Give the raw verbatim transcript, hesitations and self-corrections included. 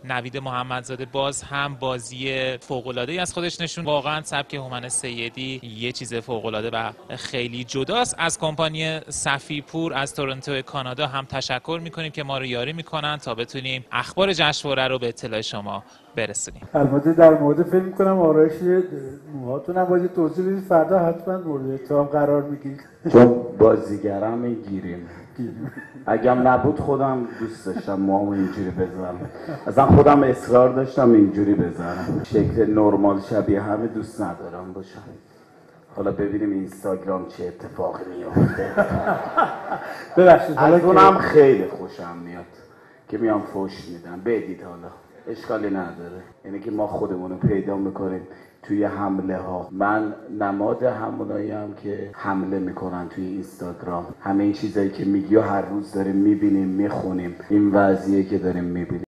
نوید محمدزاده باز هم بازی فوق‌العاده‌ای از خودش نشون. واقعا سبک هومن سیدی یه چیز فوق‌العاده و خیلی جداست. از کمپانی صفی پور از تورنتو کانادا هم تشکر میکنیم که ما رو یاری میکنن تا بتونیم اخبار جشنواره رو به اطلاع شما برسونیم. البته در مورد فکر میکنم آرایش موهاتون هم باید توضیح بدید، فردا حتما مورد اتهام قرار میگیرید. چون بازیگرم گیریم اگم نبود خودم دوست داشتم موامو اینجوری بذارم، اصلا خودم اصرار داشتم اینجوری بذارم، شکل نرمال شبیه همه دوست ندارم باشم. حالا ببینیم اینستاگرام چه اتفاقی میفته. ببخشید از اونم خیلی خوشم میاد که میام فوش میدم، بدید حالا اشکالی نداره. یعنی که ما خودمونو پیدا میکنیم توی حمله ها. من نماد هموناییم که حمله میکنن توی اینستاگرام. همه این چیزایی که میگی هر روز داریم میبینیم میخونیم، این وضعیه که داریم میبینیم.